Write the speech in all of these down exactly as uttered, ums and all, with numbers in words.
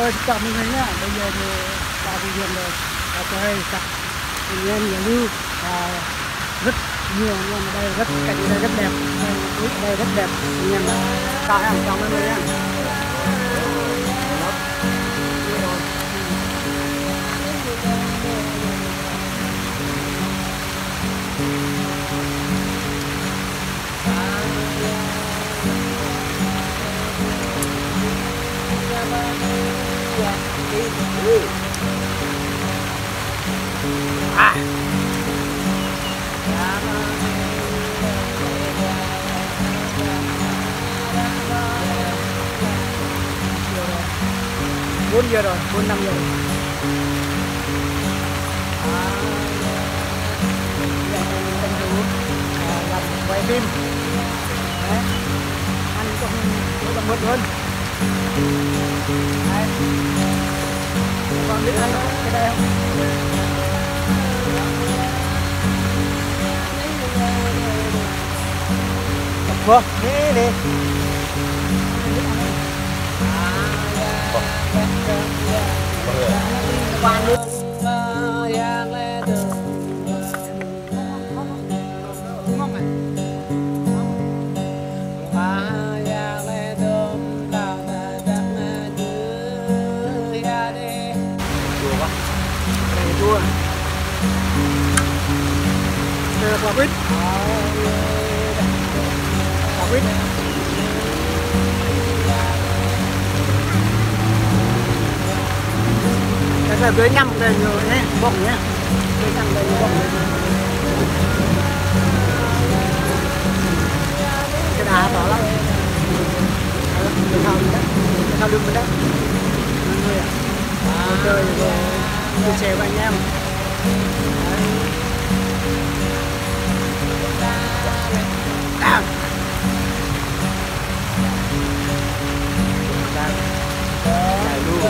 ơi chào mọi người nhá. Bây giờ thì vào thị trường rồi. Ở đây chặt anh em nhà lưu và rất nhiều anh em ở đây rất cảnh đây rất đẹp. Đây, đây rất đẹp anh em. Chào em chào mọi người nhá. À. Bốn giờ rồi, bốn năm giờ rồi. Làm quay phim. Đấy. Ăn cũng cũng là một luôn. Đấy. Còn biết ăn cái đây không? Vâng, đi đi. Quan đi. Chua. Đây là quả quýt. Quả quýt. Cái này với nhâm đây nhiều nhé, bông nhé. Với nhâm đây nhiều bông. Cái đá to lắm. Cái thao đi đấy. Cái thao đứng bên đấy. Mọi người ạ. Chơi rồi. Chia sẻ với anh em. À. Đây luôn.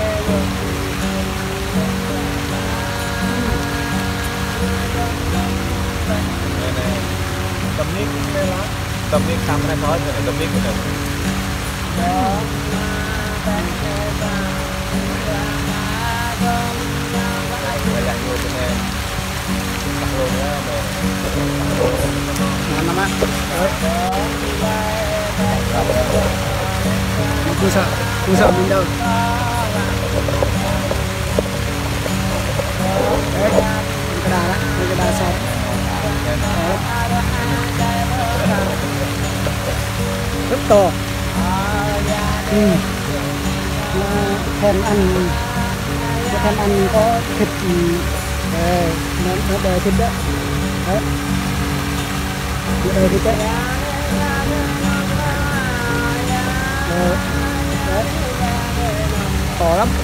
Tầm nick đây lá. Tầm nick xăm này nói rồi tầm nick này. Đó. Ngon lắm á. Không sợ, không sợ mình đâu. Đấy, cái đà đó, cái đà sọt. Rất to. Ừ. Là thèm ăn, thèm ăn có thịt. Đây, nó, nó đè thịt đó. Đấy. Nó đè thịt đấy. Đấy. Đấy. To lắm.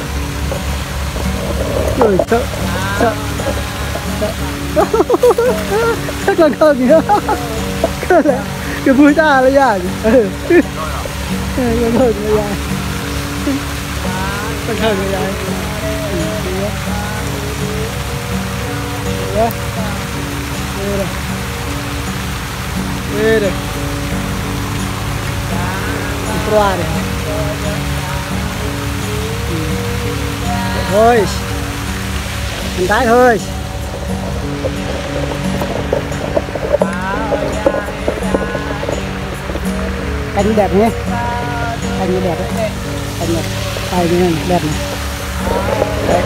Trời sợ, sợ, sợ. Rất là khờ kìa. Cái vui ta là dài. Ừ. Cái khờ là dài. Cái khờ là dài. Yeah. Đây đây. Đây đây. Qua đây. Thôi. Anh tái thôi. Cánh đẹp nhé. Cánh đẹp đấy. Cánh đẹp. Tay như này đẹp này. Đấy.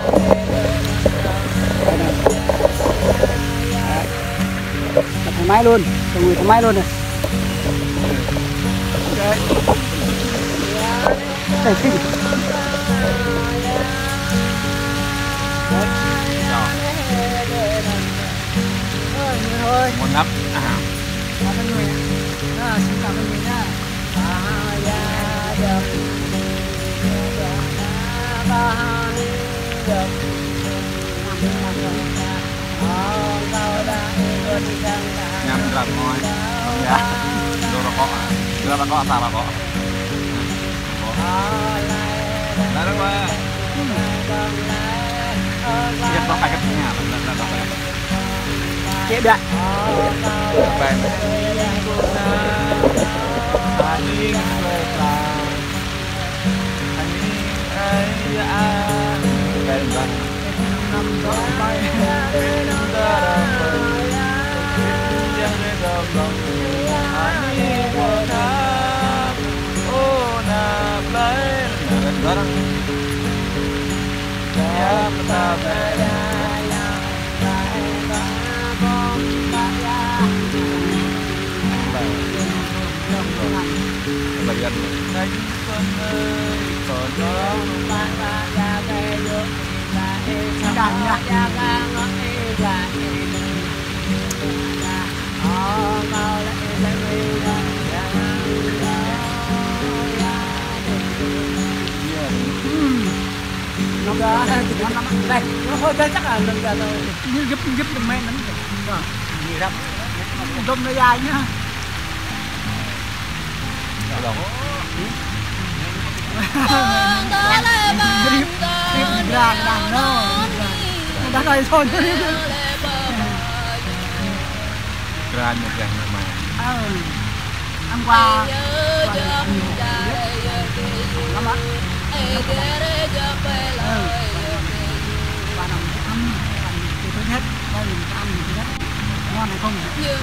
Thoải mái luôn, cho người thoải mái luôn này. Đấy. Đây kinh. Đấy. Thôi. Ngon lắm. À. Cảm ơn người. À, xin cảm ơn người nha. Nhắm rất ngon. Dạ. Đồ nó có. Đồ nó có sao mà có. Đây đó qua. Nhất có hai cái nhà là là đó. Chết được. Bạn. Anh cái răng năm đó bay Sekarang ya betapa bagian nó đã nó nằm đây nó hơi chơi chắc là lần giờ như giúp giúp đừng men lắm rồi gì lắm đâm nó dài nhá đó ra đàn nó đã rồi thôi ra một dạng mà ăn qua lắm á và nằm ăn thì thứ nhất đây mình ăn thì thứ nhất ngon hay không đấy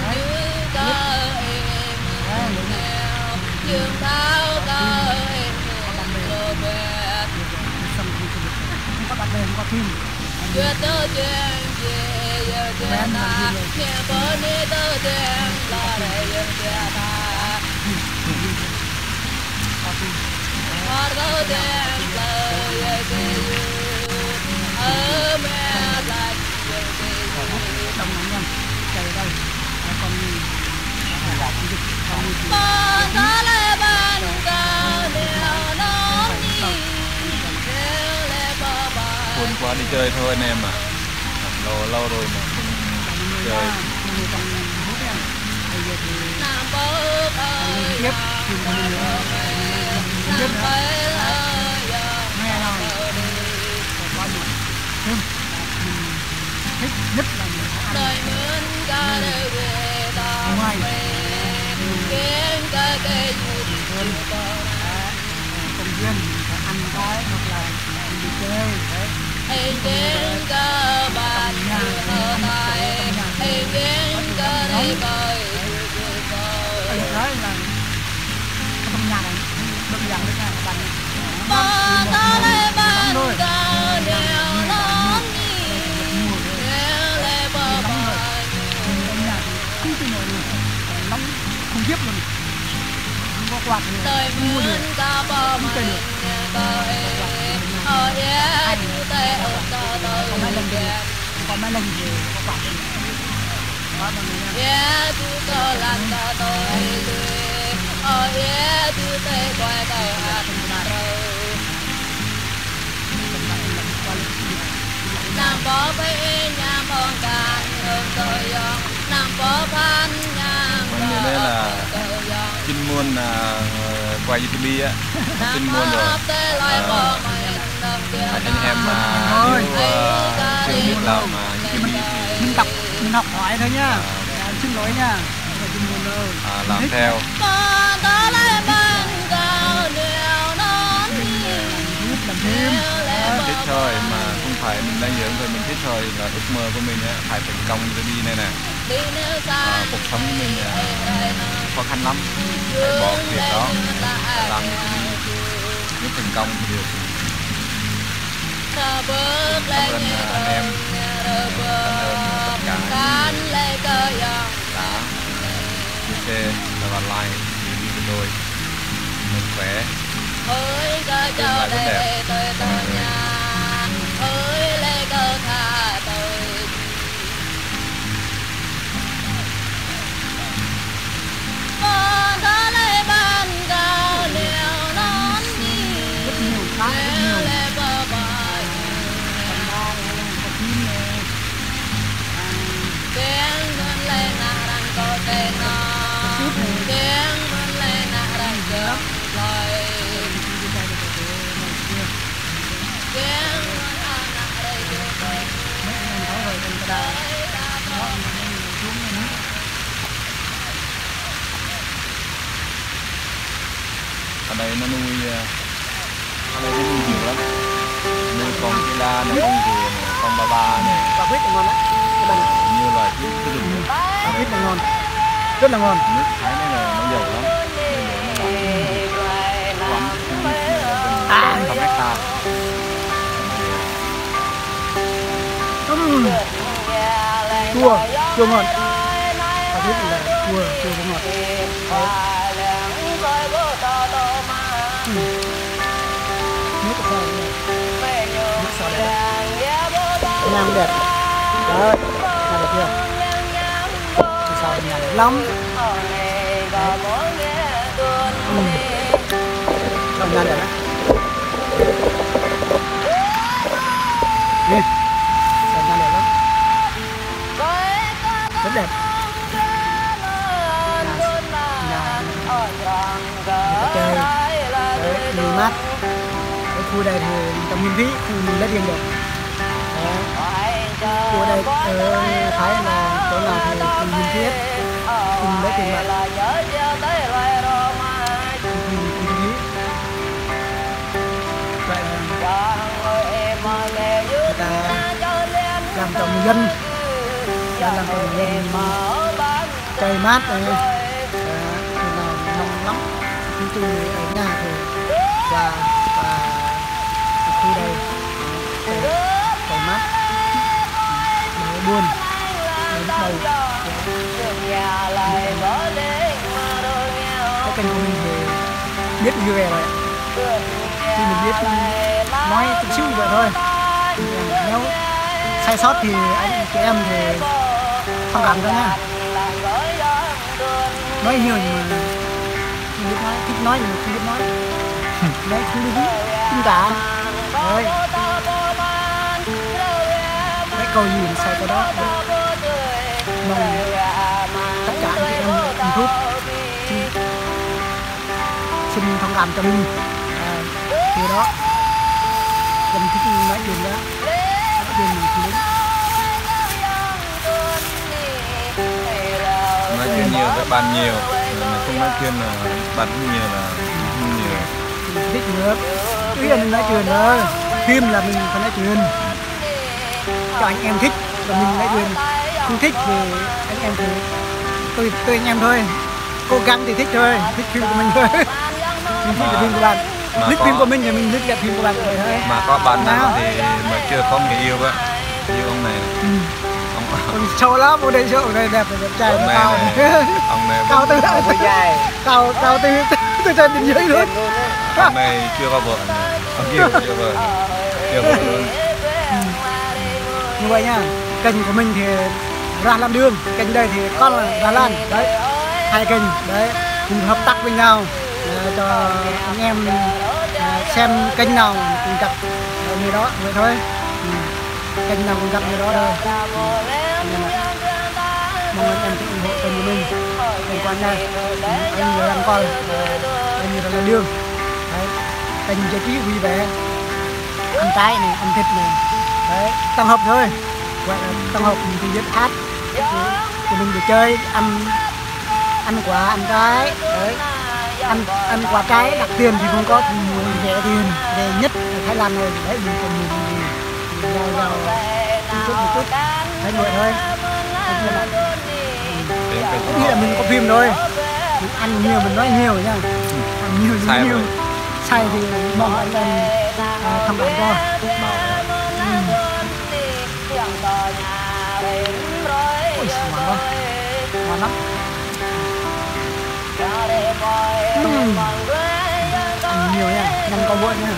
không có bạn bè không có phim chưa tới chuyện gì giờ chưa ta nghe bữa đi tới chuyện lo để giờ chưa ta có tới chuyện lời giờ chưa ở mẹ lại giờ chưa đồng anh em chạy đây con con ta lại ban cao đèo nó đi buồn quá đi chơi thôi anh em à lâu lâu rồi mà không chơi tiếp tiếp nghe nào bao nhiêu thêm thích nhất là mình ăn ngoài công viên ăn cái hoặc là đi chơi đấy anh đến cơ bản ở tại anh đến cơ đây bơi đấy là trong nhà này trong nhà đấy là bạn ba ta lấy bàn cờ đèo lớn đi đèo lấy bờ bờ trong nhà không tin nổi nóng không tiếp luôn không có quạt đời mướn ta bờ mây đời ở yeah tu tê ở tờ tờ còn mấy lần về còn mấy lần về có quạt yeah tu tờ lan tờ tờ ở yeah tu tê quay tờ hạt rồi nam bó với nhà mong cạn hương tờ yong nam bó phan nhà đây là chuyên môn là quay YouTube á, chuyên môn rồi à, anh em mà yêu chuyên nghiệp làm mà YouTube thì mình đọc mình học hỏi thôi nhá, xin lỗi nha, chuyên môn đâu à, làm theo làm thêm thích thôi mà không phải mình đang dưỡng thôi, mình thích thôi là ước mơ của mình á, phải thành công để đi này nè. À, cuộc sống của mình à, khó khăn lắm, phải bỏ việc đó làm nếu thành công thì được. Cảm ơn anh em, cảm ơn tất cả đã chia sẻ và like video tôi. Mình khỏe, ơi cơ cho đây tôi tôi nhà ơi lê cơ tha tôi con có lấy bàn cao liều nón đi leo lê bờ bờ tiếng con lên nà răng có tên nó tiếng con lên nà răng trước lời ở đây nó nuôi ở đây nó nuôi nhiều lắm. con cái đa này, con rùa này, con ba ba này. Quả quýt là ngon đấy. Các bạn Như là cái cái rừng này. quả quýt là ngon, rất là ngon. Nước Thái này là nó dầu lắm. Bây giờ nó là quán À, trăm hectare. Ừm, chua, chua ngọt. Quả quýt là chua, chua và ngọt. Ừm. Nước của sao này? Nước sao đẹp. Nhang đẹp. Đấy, nhang đẹp chưa? Cái sao nhang đẹp lắm. Ừm. Sao nhang đẹp đấy. Nè, sao nhang đẹp lắm. Rất đẹp. Người ta chơi. Đấy, nhiều mát. Cái khu đây thì tầm miễn phí, không lấy tiền được. Khu đây ở Thái là chỗ nào thì cùng miễn phí hết, cùng lấy tiền mặt, cùng cùng phí. Vậy là người ta làm cho người dân, ta làm cho người dân cây mát này, thì là nóng lắm. Nói chung ở nhà thì và và khu đây cây mát để buôn để bắt đầu. Cái kênh của mình thì biết vui vẻ rồi, khi mình biết nói chút xíu vậy thôi. Nếu sai sót thì anh chị em thì thông cảm cho nha. Nói nhiều nhưng mà không biết nói, thích nói nhưng mà không biết nói. Nói không biết không cả. Rồi cái câu gì mình sai câu đó. Mong tất cả anh chị em YouTube xin, xin thông cảm cho mình. À, điều đó mình thích nói chuyện đó, nói chuyện mình không biết. Nói chuyện nhiều với bạn nhiều, mà không nói chuyện là bạn cũng nhiều là không nhiều. Mình thích nữa, ý là mình nói chuyện thôi. Phim là mình phải nói chuyện cho anh em thích và mình nói chuyện. Không thích thì anh em thì tôi tôi anh em thôi, cố gắng thì thích thôi, thích phim của mình thôi. Mình thích phim của bạn, thích phim của mình thì mình thích phim của bạn rồi thôi. Mà có bạn nào thì mà chưa có người yêu á, yêu ông này. Ừ. Ông Ông xấu lắm, ông đây xấu, đây đẹp, đẹp trai, ông này, cao. này, ông này Cao từ cao cao từ từ trên đến dưới luôn. Ông này chưa có vợ, ông kia chưa vợ, chưa vợ luôn. Như vậy nha, kênh của mình thì Ra Lan Đường, kênh đây thì con là Ra Lan, đấy, hai kênh, đấy, cùng hợp tác với nhau uh, cho anh em uh, xem kênh nào cùng gặp người đó, vậy thôi. Ừ. Kênh nào cùng gặp người đó thôi. Ừ. Mong anh em sẽ ủng hộ kênh của mình, kênh của anh này, anh người làm con, anh người Ra Lan Đường, đấy, kênh giải trí vui vẻ, ăn trái này, ăn thịt này. Đấy, tổng hợp thôi, gọi là tổng hợp mình thì viết hát thì mình được chơi, ăn ăn quả, ăn trái, đấy, ăn ăn quả trái đặt tiền thì không có thì rẻ tiền, rẻ nhất ở Thái Lan này, đấy mình còn mình giàu giàu một chút một chút, đấy vậy thôi. Có nghĩa là mình có phim thôi, mình ăn nhiều mình nói nhiều nha, ăn nhiều nói nhiều, sai thì mong anh em à, thông cảm cho. Ôi ngon quá, ngon lắm. Uhm. Ăn nhiều nha, năm con vợ nha.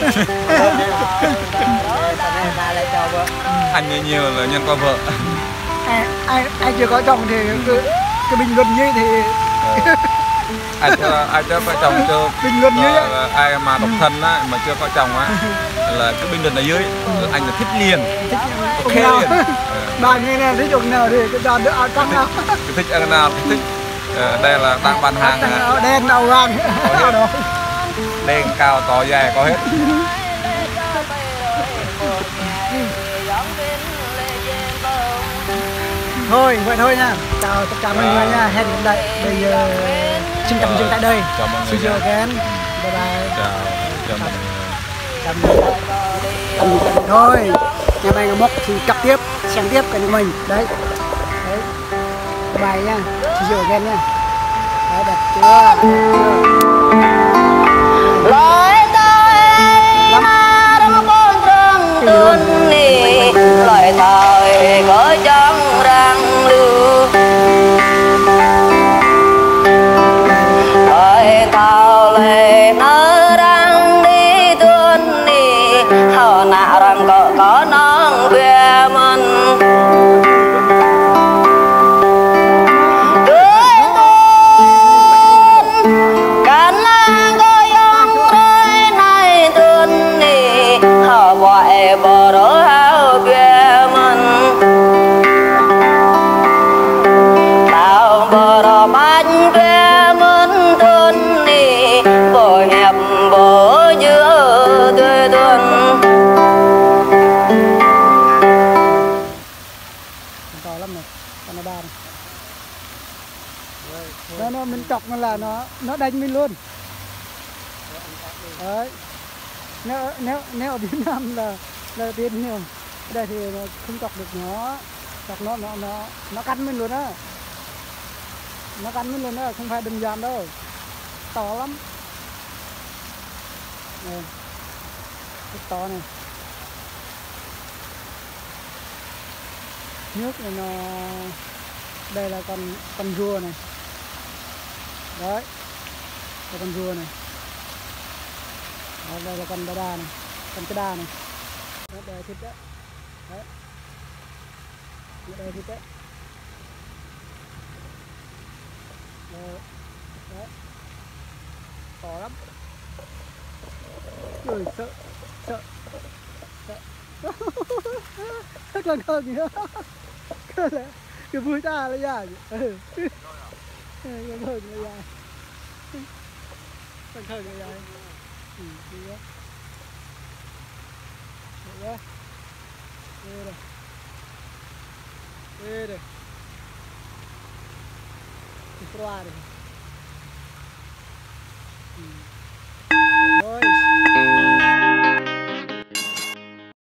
Ăn nhiều nhiều là nhân có vợ. Ai, ai, ai chưa có chồng thì cứ, cứ bình luận như thì ai chưa ai chưa có chồng chưa bình luận như vậy. Ai mà độc thân á mà chưa có chồng á là cứ bình luận ở dưới, anh là thích liền, Thích ok nào. liền. Bà nghe nè, thích ông nào thì cái cho đỡ áo trắng nào. Thích ăn nào thì thích. Ờ, đây là đang bán hàng áo đen áo vàng áo đó. đen cao to dài có hết. Thôi vậy thôi nha, chào tất cả mọi người nha, hẹn gặp lại bây giờ xin tạm dừng tại đây. Chào mọi người. See you again, bye bye. Chào chào mọi người. cầm cầm thôi nhà mày móc thì cặp tiếp xem tiếp cái mình đấy đấy bài nha chỉ dựa ghen nha đấy đẹp chưa lời tôi mà đông con trăng tuôn đi lời thời có trong răng lưu lời thao lệ nơ răng đi tuôn đi hầu nạ rằng có có non về mình bờ đổ hao bia mình tạo bờ đỏ bánh bia mình thân đi bờ hẹp bờ giữa tươi tuần to lắm này Canada này nó, nó mình chọc nó là nó nó đánh mình luôn đấy nếu nếu nếu ở Việt Nam là là tiền nhiều đây thì không chọc được nó chọc nó nó nó nó cắn mình luôn á nó cắn mình luôn á không phải đơn giản đâu to lắm này rất to này nước này nó đây là con con rùa này đấy là con rùa này đó, đây là con đa đa này con cái đa này đó, đây thịt đấy đấy đây thịt đấy đấy, đấy. To lắm ui sợ sợ sợ rất là gần nữa cái là cái vui ta là dài ừ cái gần là dài cái gần là dài ừ đi đó được đó đây đây đây đây cái qua đây ừ. Rồi